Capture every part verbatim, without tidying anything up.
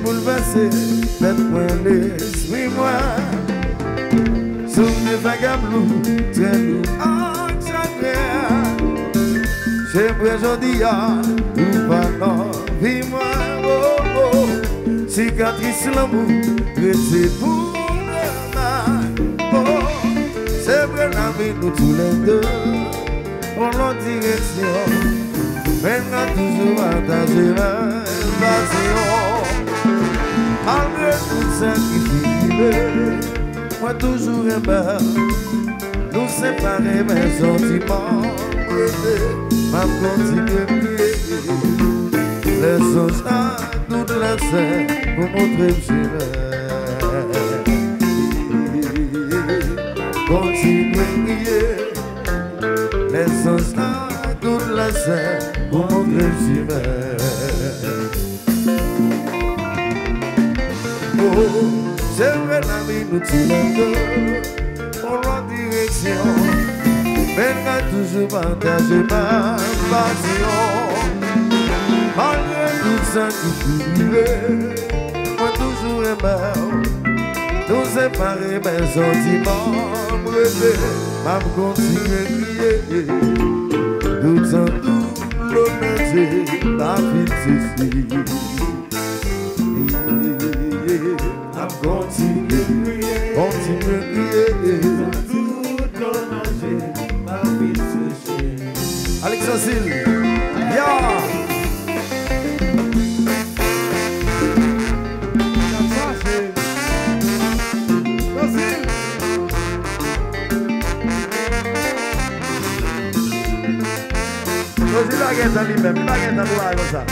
bouleversé, faites-moi l'esprit moi. Souvenez vagablou, très lourd en chagrin. J'aimerais aujourd'hui, ou pas non, vie moi, oh oh. Cicatrice l'amour, restez pour le mal, oh. C'est vrai la vie, nous tous les deux, on l'en direction. Maintenant toujours partager la passion. Malgré tout ça qui fait moi toujours aimé. Nous séparer mes sentiments. Ma continuer les choses à toutes les scènes pour montrer que je continuer les choses à toutes les scènes pour montrer que je oh, c'est vrai la vie nous tire pour la direction. Maintenant toujours partager ma passion. Malgré tout ça qui fait moi toujours aimé. Nous séparer mes sentiments. Brûler, ma continuer crier. Tout en tout l'honnêteté, la vie ceci. Ma continuer crier, continuer crier. Alexandre Sil, ya! Rosi la guetta lui-même, la guetta pour la comme ça.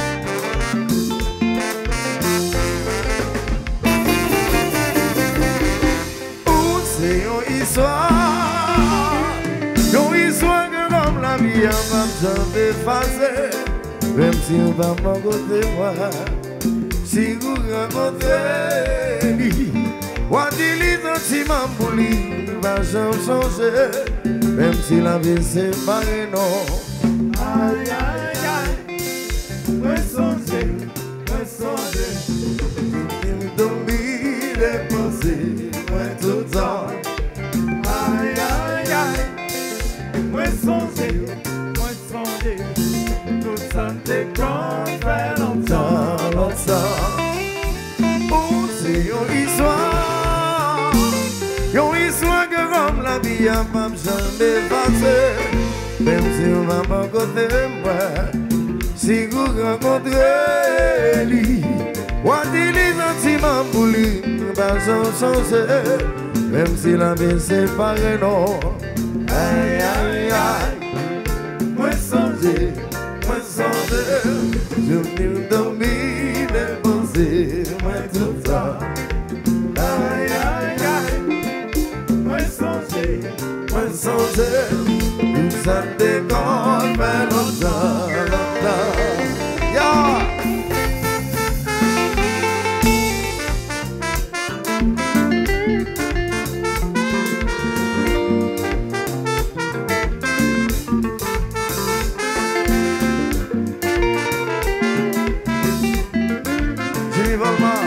C'est une histoire, une histoire que comme la vie en va jamais effacer. Même si on va m'en côté moi, si vous rencontrez lui, ou dit les sentiments pour lui, va jamais changer. Même si la vie séparée non. Aïe aïe aïe, moi songer, moi songer, il domine les pensées, moi tout le temps. Aïe aïe aïe, moi songer, moi songer, tout ça t'est quand fait longtemps, longtemps. Oh c'est une histoire, une histoire que comme la vie a pas jamais passé. Même si on va pas côté moi, si vous rencontrez lui, ou dit les sentiments pour lui, pas sans changer. Même si la vie séparée non. Aïe aïe aïe, moi songer, moi songer, je venais dormir les pensées, moi tout ça. Aïe aïe aïe, moi songer, moi songer. Ça déconne, mais longtemps, longtemps. Yeah! Jimmy Valma.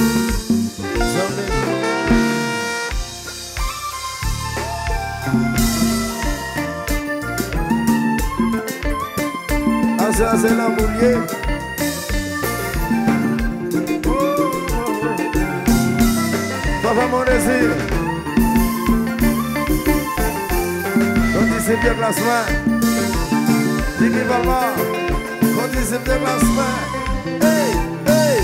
Ça c'est la mouillée. Papa mon désir. Quand il s'est bien placement. Jimmy Valma. Quand il s'est bien placement. Hey, hey.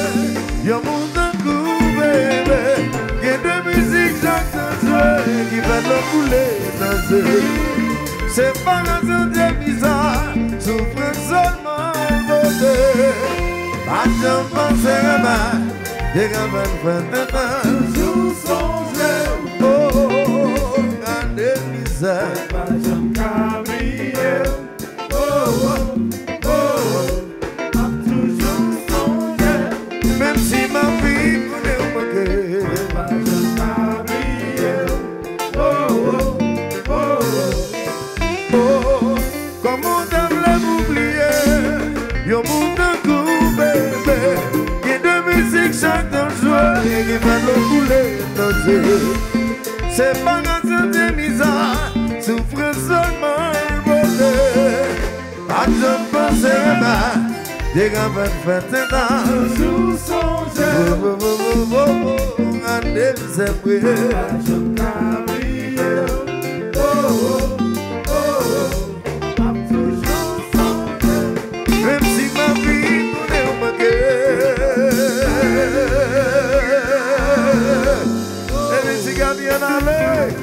Y'a mon coup, bébé, y'a de musique, j'entends jouer. fait le couler dans eux. C'est pas la santé bizarre, souffre seulement beauté. Pas de penser à moi, des gamins de vingt sous son jeu. Oh, regardez misère. Pas de cabrier. Oh, oh, oh, a toujours songé. Même si ma vie connaît au manquer. Pas de cabrier. Oh, oh, oh, oh, oh. Comment t'aimerais m'oublier? Yo, mon coup, bébé. Qui de musique chaque jour. Et qui va le couler dans Dieu. C'est pas la santé misère. Souffre seulement le bonheur. Pas de penser à moi. Des gamins de vingt ans sous son jeu. Oh, oh, oh, oh, oh, regardez les éprouves. Pas de cabrier. Oh, oh, oh, oh, a toujours son jeu. Même si ma vie connaît au manquer. Et les cigares bien allés.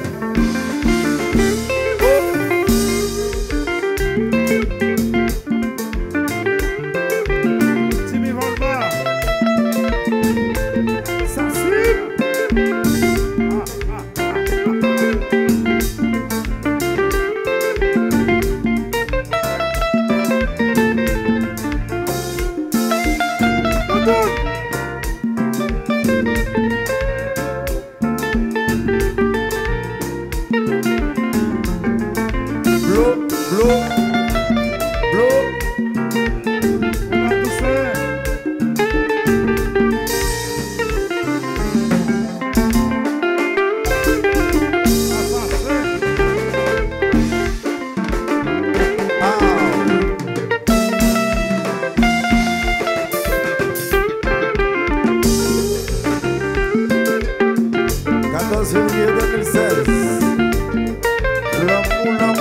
quatorze février deux mille seize, l'amour, l'amour.